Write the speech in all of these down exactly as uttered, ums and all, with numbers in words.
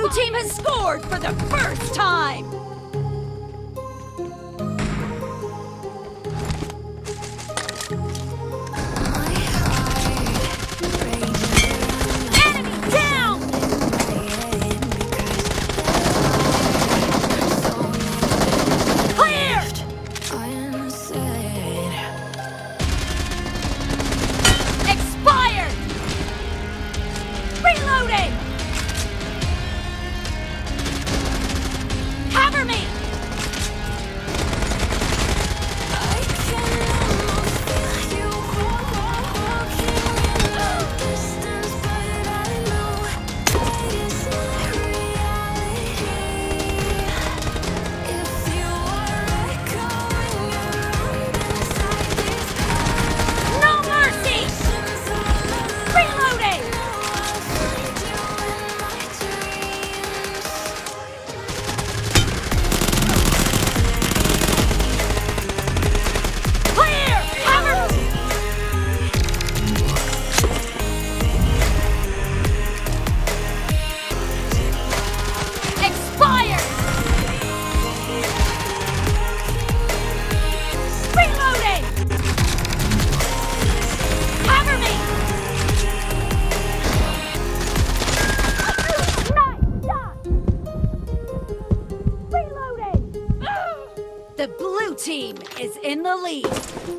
blue team has scored for the first time! Enemy down! Clear! Expired! Reloading! Cover me! I can almost feel you walking in the distance, but I know it is not reality. If you are echoing around inside these palms, no mercy! Reloading! I'll find you in my dreams. Clear! Cover! Expired! Reloading! Cover me! Nice shot! Reloading! The blue team is in the lead.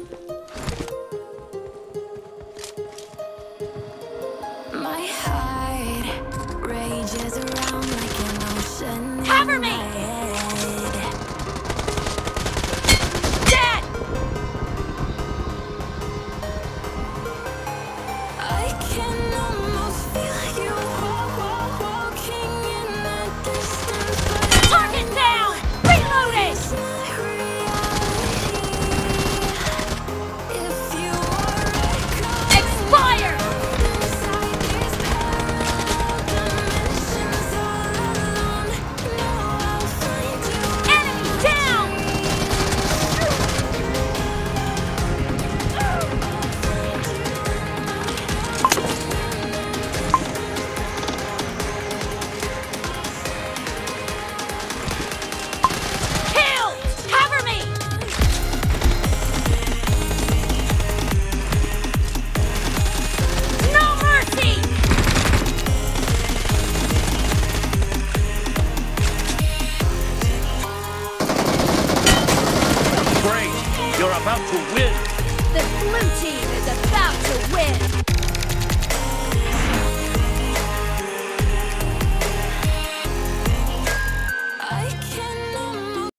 My heart rages around like an ocean. Cover in me! my head. Dead! I can almost feel you walking in the distance, but Target down! Reloading! it's not reality. If you are echoing Expired! inside these parallel dimensions all alone, no, I'll find you. Enemy down! Kill! Cover me! No mercy! Great! You're about to win! The blue team is about to win!